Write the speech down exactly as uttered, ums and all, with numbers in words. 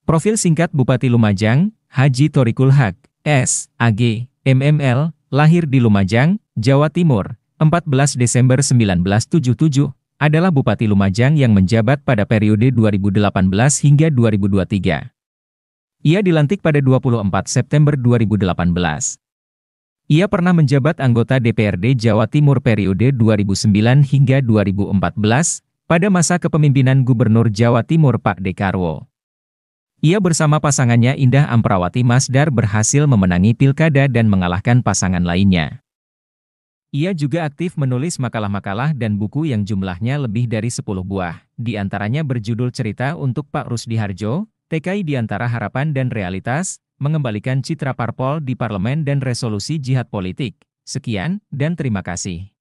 Profil singkat Bupati Lumajang, Haji Thoriqul Haq, S Ag, M M L, lahir di Lumajang, Jawa Timur, empat belas Desember seribu sembilan ratus tujuh puluh tujuh, adalah Bupati Lumajang yang menjabat pada periode dua ribu delapan belas hingga dua ribu dua puluh tiga. Ia dilantik pada dua puluh empat September dua ribu delapan belas. Ia pernah menjabat anggota D P R D Jawa Timur periode dua ribu sembilan hingga dua ribu empat belas, pada masa kepemimpinan Gubernur Jawa Timur Pak Dekarwo. Ia bersama pasangannya Indah Amprawati Masdar berhasil memenangi pilkada dan mengalahkan pasangan lainnya. Ia juga aktif menulis makalah-makalah dan buku yang jumlahnya lebih dari sepuluh buah, di antaranya berjudul Cerita untuk Pak Rusdi Harjo, T K I di antara Harapan dan Realitas, Mengembalikan Citra Parpol di Parlemen dan Resolusi Jihad Politik. Sekian, dan terima kasih.